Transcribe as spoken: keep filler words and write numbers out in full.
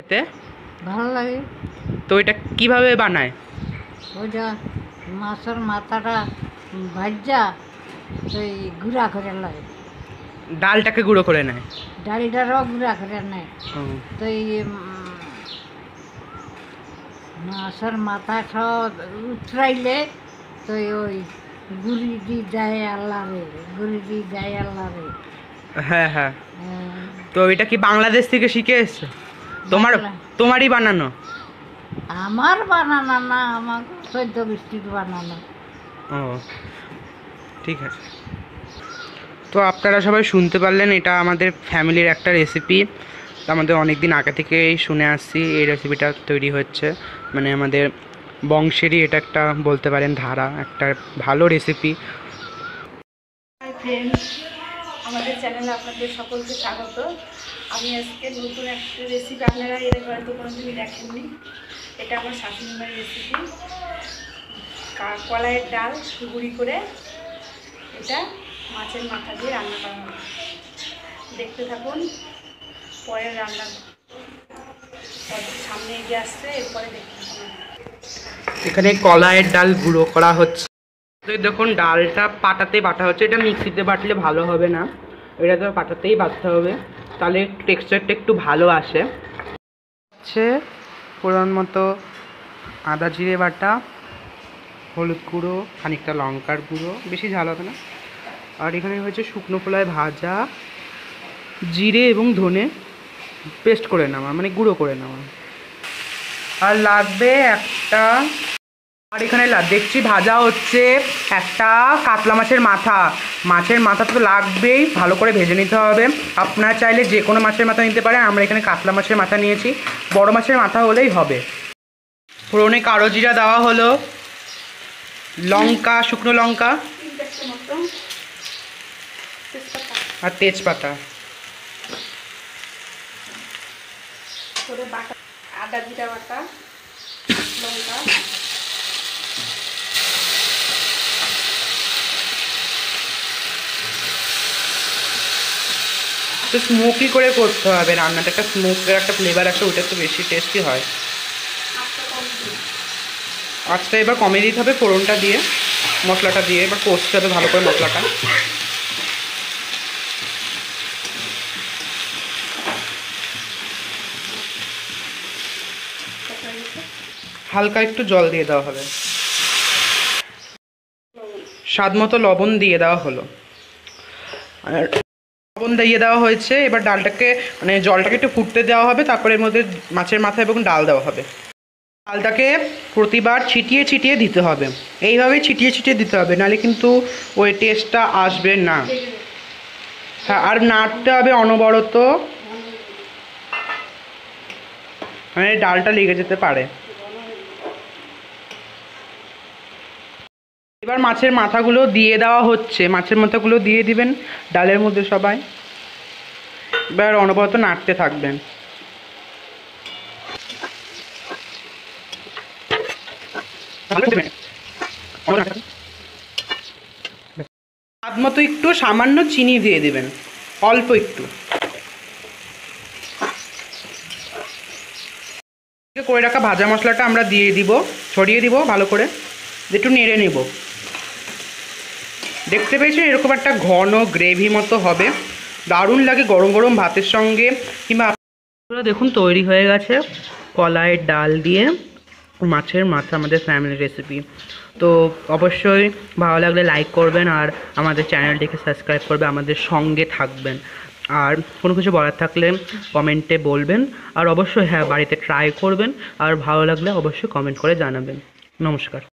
তে ভালো লাগে। তো এটা কিভাবে বানায়? ওইটা মাছের মাথাটা ভাজা ওই গুঁড়া করে লাগে, ডালটাকে গুঁড়ো করে নেয়। ডালটারও গুঁড়া করে নেয়। ও, তো এই উম, মাছের মাথা সব উতরাইলে তো ওই গুড়ি দি যায় আল্লাহ রে, গুড়ি দি যায় আল্লাহ রে। হ্যাঁ হ্যাঁ। হ্যাঁ, তো এটা কি বাংলাদেশ থেকে শিখে এসছো? তোমার বাংলা। তোমারই বানানো? আমার বানানো না, আমার চোদ্দ বৃষ্টির বানানো। ও ঠিক আছে। তো আপনারা সবাই শুনতে পারলেন, এটা আমাদের ফ্যামিলির একটা রেসিপি। আমাদের অনেক দিন আগে থেকেই শুনে আসছি এই রেসিপিটা তৈরি হচ্ছে, মানে আমাদের বংশেরই এটা একটা বলতে পারেন ধারা, একটা ভালো রেসিপি। হাই ফ্রেন্ডস, আমাদের চ্যানেলে আপনাদের সকলকে স্বাগত। আমি আজকে নতুন একটা রেসিপি, আপনারা এর হয়তো কোনো দিনই দেখেননি। এটা আমার শাশুড়ি মায়ের রেসিপি, কলাইয়ের ডাল গুঁড়ি করে এটা মাছের মাথা দিয়ে রান্না করা হবে। দেখতে থাকুন, পরের রান্না সামনে এগিয়ে আসছে, এরপরে দেখতে থাকুন। এখানে কলাইয়ের ডাল গুঁড়ো করা হচ্ছে। তো দেখুন ডালটা পাটাতে বাটা হচ্ছে, এটা মিক্সিতে বাটলে ভালো হবে না, এটা তো পাটাতেই বাটতে হবে, তাহলে টেক্সচারটা একটু ভালো আসে। হচ্ছে পরিমাণ মতো আদা জিরে বাটা, হলুদ গুঁড়ো, খানিকটা লঙ্কার গুঁড়ো, বেশি ঝাল হবে না। আর এখানে হয়েছে শুকনো খোলায় ভাজা জিরে এবং ধনে পেস্ট করে নেওয়া, মানে গুঁড়ো করে নেওয়া। আর লাগবে একটা, আর এখানে দেখছি ভাজা হচ্ছে একটা কাতলা মাছের মাথা। মাছের মাথা তো লাগবেই, ভালো করে ভেজে নিতে হবে। আপনারা চাইলে যে কোনো মাছের মাথা নিতে পারেন, আমরা এখানে কাতলা মাছের মাথা নিয়েছি, বড় মাছের মাথা হলেই হবে। ফোড়নে কালো জিরা দেওয়া হলো, লঙ্কা, শুকনো লঙ্কা আর তেজপাতা। করে বাটা, আদা জিরা বাটা, লঙ্কা, তো স্মোকি করে করতে হবে রান্নাটা, একটা স্মোকের একটা ফ্লেভার আছে, ওটা তো বেশি টেস্টি হয়। আঁচটা এবার কমে দিতে হবে, ফোড়নটা দিয়ে মশলাটা দিয়ে এবার কষতে হবে ভালো করে মশলাটা। হালকা একটু জল দিয়ে দেওয়া হবে, স্বাদ মতো লবণ দিয়ে দেওয়া হলো। আর লবণ দিয়ে দেওয়া হয়েছে, এবার ডালটাকে মানে জলটাকে একটু ফুটতে দেওয়া হবে, তারপরে এর মধ্যে মাছের মাথা এবং ডাল দেওয়া হবে। ডালটাকে প্রতিবার ছিটিয়ে ছিটিয়ে দিতে হবে, এইভাবেই ছিটিয়ে ছিটিয়ে দিতে হবে, নাহলে কিন্তু ওই টেস্টটা আসবে না। হ্যাঁ, আর নাড়তে হবে অনবরত, মানে ডালটা লেগে যেতে পারে। এবার মাছের মাথাগুলো দিয়ে দেওয়া হচ্ছে, মাছের মাথাগুলো দিয়ে দিবেন ডালের মধ্যে সবাই। এবার অনবরত নাড়তে থাকবেন। স্বাদ মতো একটু সামান্য চিনি দিয়ে দিবেন, অল্প একটু করে রাখা ভাজা মশলাটা আমরা দিয়ে দিব, ছড়িয়ে দিব ভালো করে, একটু নেড়ে নেব। দেখতে পেয়েছেন এরকম একটা ঘন গ্রেভি মতো হবে, দারুণ লাগে গরম গরম ভাতের সঙ্গে। কিংবা দেখুন তৈরি হয়ে গেছে কলাইয়ের ডাল দিয়ে মাছের মাথা, আমাদের ফ্যামিলি রেসিপি। তো অবশ্যই ভালো লাগলে লাইক করবেন, আর আমাদের চ্যানেলটিকে সাবস্ক্রাইব করবে, আমাদের সঙ্গে থাকবেন। আর কোনো কিছু বলার থাকলে কমেন্টে বলবেন, আর অবশ্যই হ্যাঁ বাড়িতে ট্রাই করবেন, আর ভালো লাগলে অবশ্যই কমেন্ট করে জানাবেন। নমস্কার।